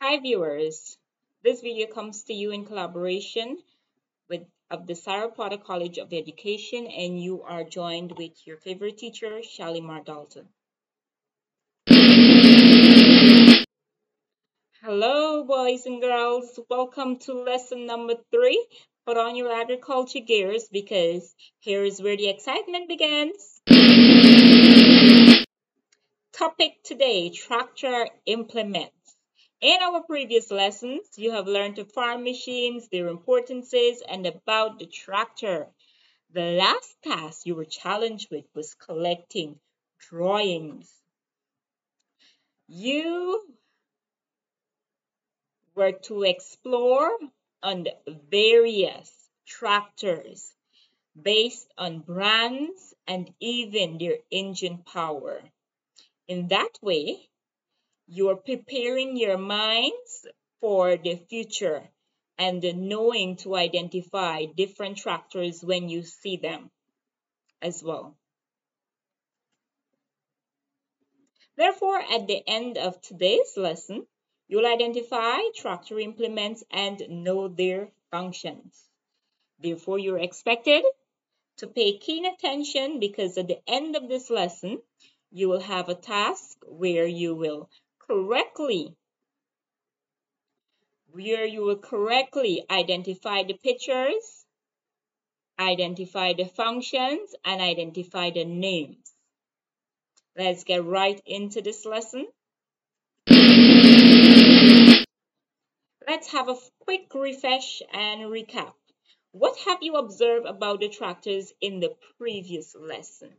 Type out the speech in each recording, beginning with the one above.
Hi viewers, this video comes to you in collaboration with of the Sarah Potter College of Education, and you are joined with your favorite teacher, Shalimar Dalton. Hello boys and girls, welcome to lesson number 3. Put on your agriculture gears because here is where the excitement begins. Topic today, tractor implements. In our previous lessons, you have learned of farm machines, their importances, and about the tractor. The last task you were challenged with was collecting drawings. You were to explore on the various tractors based on brands and even their engine power. In that way, you are preparing your minds for the future and knowing to identify different tractors when you see them as well. Therefore, at the end of today's lesson, you'll identify tractor implements and know their functions. Therefore, you're expected to pay keen attention because at the end of this lesson, you will have a task where you will correctly identify the pictures, identify the functions, and identify the names. Let's get right into this lesson. Let's have a quick refresh and recap. What have you observed about the tractors in the previous lesson?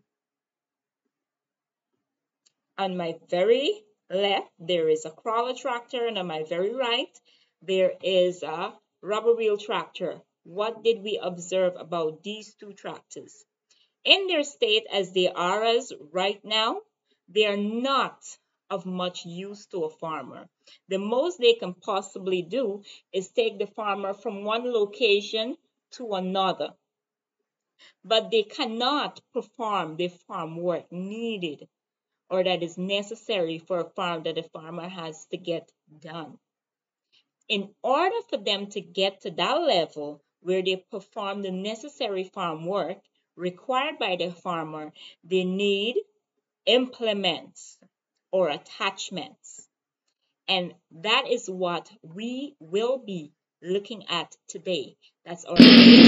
On my very left, there is a crawler tractor, and on my very right, there is a rubber wheel tractor. What did we observe about these two tractors? In their state as they are as right now, they are not of much use to a farmer. The most they can possibly do is take the farmer from one location to another. But they cannot perform the farm work needed or that is necessary for a farm that a farmer has to get done. In order for them to get to that level where they perform the necessary farm work required by the farmer, they need implements or attachments. And that is what we will be looking at today. That's our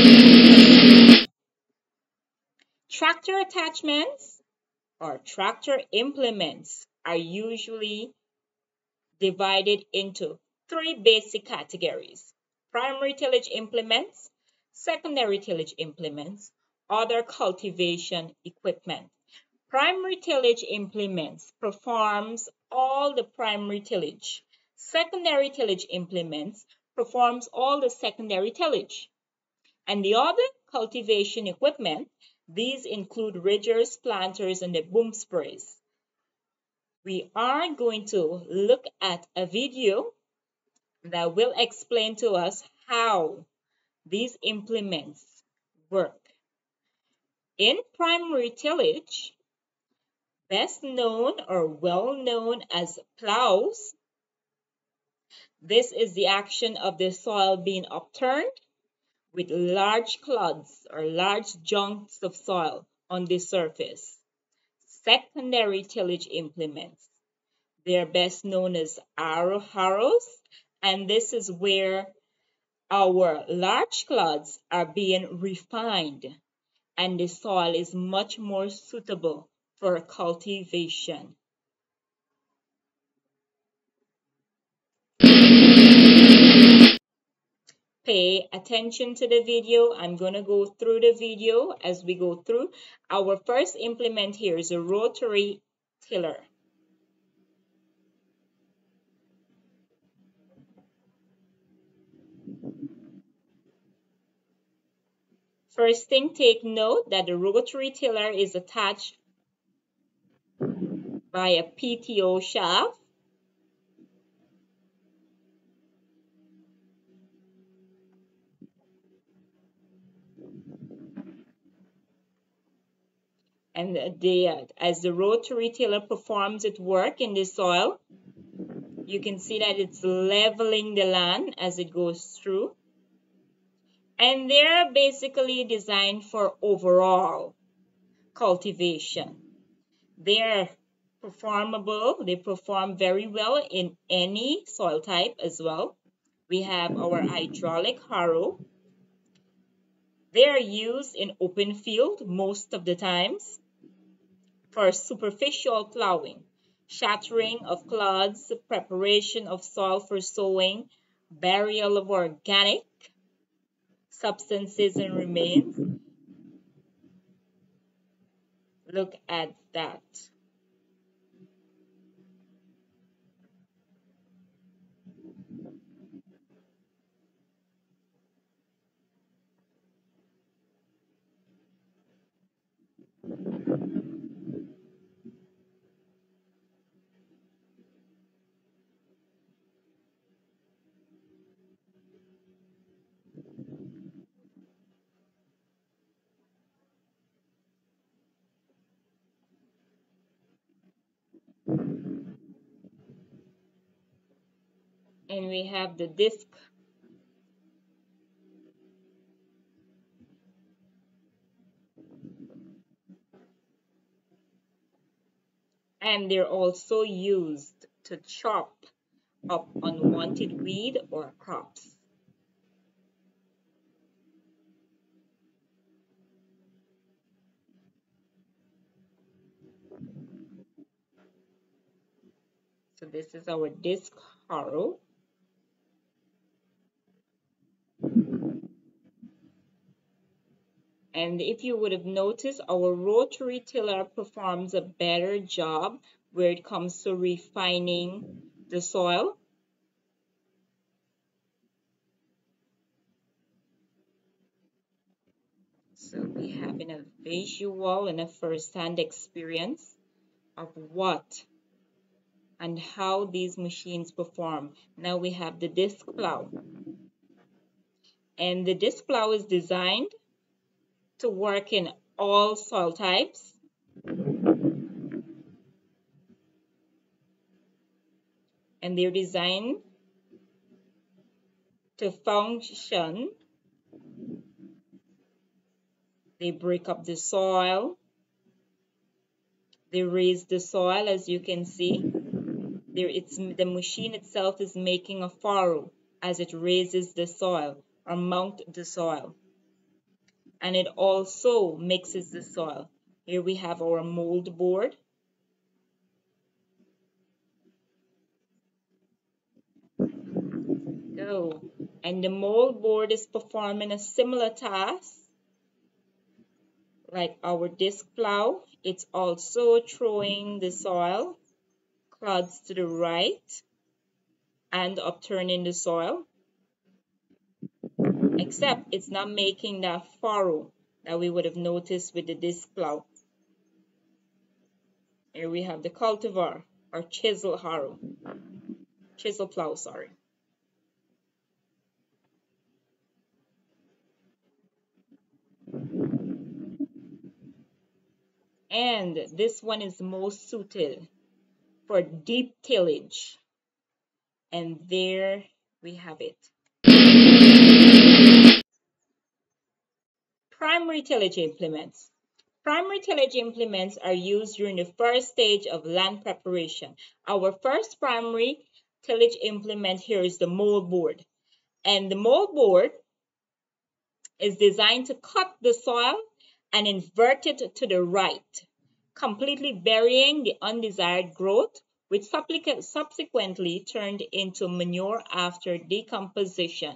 tractor attachments or tractor implements are usually divided into 3 basic categories: primary tillage implements, secondary tillage implements, other cultivation equipment. Primary tillage implements performs all the primary tillage. Secondary tillage implements performs all the secondary tillage. And the other cultivation equipment, these include ridgers, planters, and the boom sprays. We are going to look at a video that will explain to us how these implements work. In primary tillage, best known or well known as plows, this is the action of the soil being upturned with large clods or large chunks of soil on the surface. Secondary tillage implements, they're best known as harrows, and this is where our large clods are being refined and the soil is much more suitable for cultivation. Pay attention to the video. I'm going to go through the video as we go through. Our first implement here is a rotary tiller. First thing, take note that the rotary tiller is attached by a PTO shaft. And as the rotary tiller performs its work in the soil, You can see that it's leveling the land as it goes through. And they're basically designed for overall cultivation. They're performable. They perform very well in any soil type as well. We have our hydraulic harrow. They are used in open field most of the times for superficial plowing, shattering of clods, preparation of soil for sowing, burial of organic substances and remains. Look at that. And we have the disc. And they're also used to chop up unwanted weed or crops. So this is our disc harrow. And if you would have noticed, our rotary tiller performs a better job where it comes to refining the soil. So we have a visual and a first-hand experience of what and how these machines perform. Now we have the disc plow. And the disc plow is designed to work in all soil types. And they're designed to function. They break up the soil. They raise the soil, as you can see. The machine itself is making a furrow as it raises the soil or mount the soil. And it also mixes the soil. Here we have our mold board. Go. And the mold board is performing a similar task like our disc plow. It's also throwing the soil clods to the right and upturning the soil, except it's not making that furrow that we would have noticed with the disc plow. Here we have the cultivar or chisel harrow, chisel plow, sorry. And this one is most suited for deep tillage. And there we have it. Primary tillage implements. Primary tillage implements are used during the first stage of land preparation. Our first primary tillage implement here is the mold board. And the mold board is designed to cut the soil and invert it to the right, completely burying the undesired growth, which subsequently turned into manure after decomposition.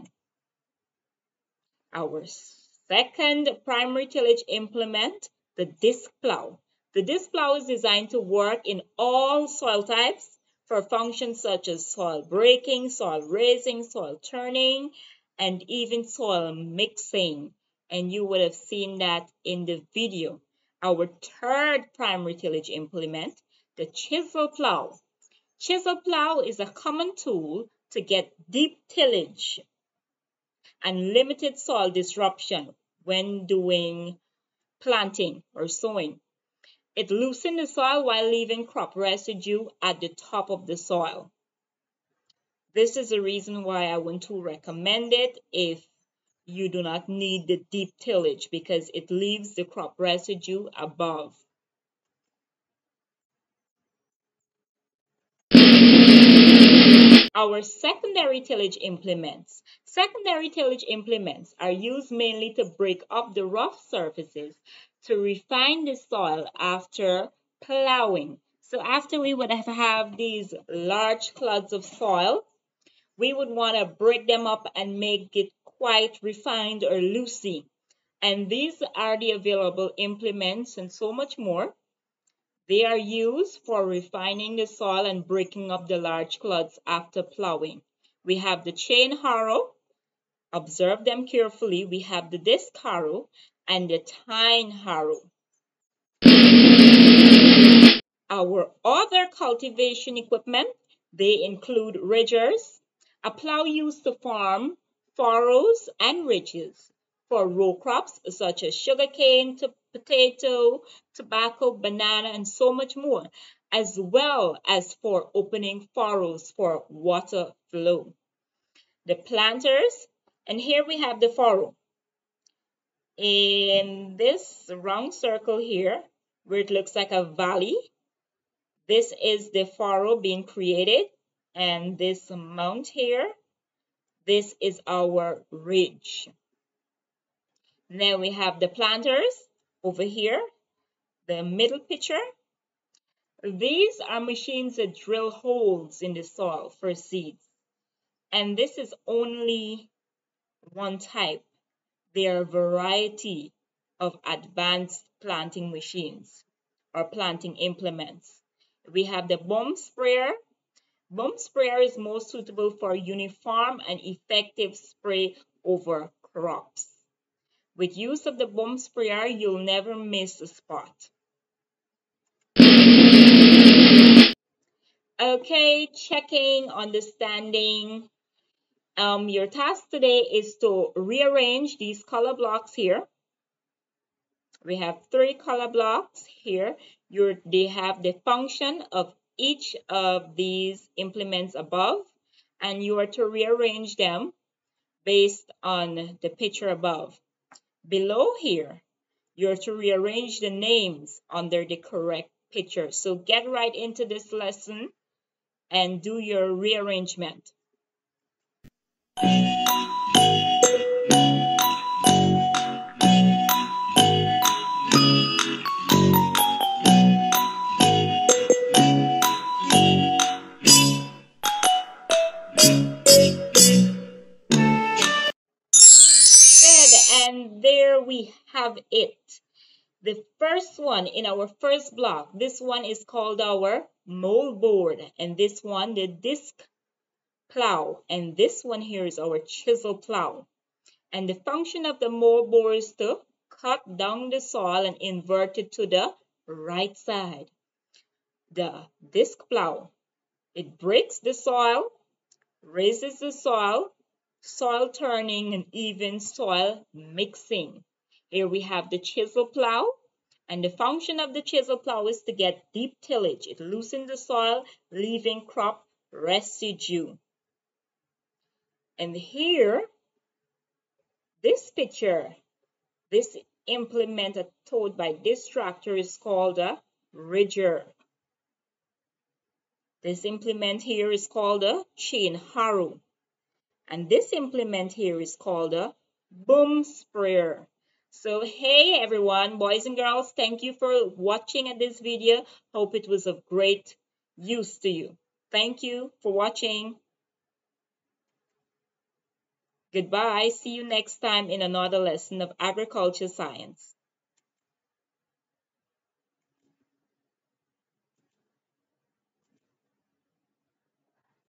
Our second primary tillage implement, the disc plow. The disc plow is designed to work in all soil types for functions such as soil breaking, soil raising, soil turning, and even soil mixing. And you would have seen that in the video. Our third primary tillage implement, the chisel plow. Chisel plow is a common tool to get deep tillage and limited soil disruption when doing planting or sowing. It loosens the soil while leaving crop residue at the top of the soil. This is the reason why I want to recommend it if you do not need the deep tillage, because it leaves the crop residue above. Our secondary tillage implements. Secondary tillage implements are used mainly to break up the rough surfaces to refine the soil after plowing. So after we would have these large clods of soil, we would want to break them up and make it quite refined or loosey. And these are the available implements and so much more. They are used for refining the soil and breaking up the large clods after plowing. We have the chain harrow. Observe them carefully. We have the disc harrow and the tine harrow. Our other cultivation equipment, they include ridgers, a plow used to farm furrows and ridges for row crops such as sugarcane, potato, tobacco, banana, and so much more, as well as for opening furrows for water flow. The planters, and here we have the furrow. In this round circle here, where it looks like a valley, this is the furrow being created, and this amount here, this is our ridge. Then we have the planters over here, the middle picture. These are machines that drill holes in the soil for seeds. And this is only one type. There are a variety of advanced planting machines or planting implements. We have the bomb sprayer. Bomb sprayer is most suitable for uniform and effective spray over crops. With use of the bomb sprayer, you'll never miss a spot. Okay, checking, understanding. Your task today is to rearrange these color blocks here. We have 3 color blocks here. They have the function of each of these implements above, and you are to rearrange them based on the picture above. Below here, you're to rearrange the names under the correct picture. So get right into this lesson and do your rearrangement. And there we have it. The first one in our first block, this one is called our mold board, and this one the disc plow, and this one here is our chisel plow. And the function of the mold board is to cut down the soil and invert it to the right side. The disc plow, it breaks the soil, raises the soil, soil turning, and even soil mixing. Here we have the chisel plow, and the function of the chisel plow is to get deep tillage. It loosens the soil, leaving crop residue. And here, this picture, this implement towed by this tractor is called a ridger. This implement here is called a chain harrow. And this implement here is called a boom sprayer. So hey everyone, boys and girls, thank you for watching at this video. Hope it was of great use to you. Thank you for watching. Goodbye. See you next time in another lesson of agriculture science.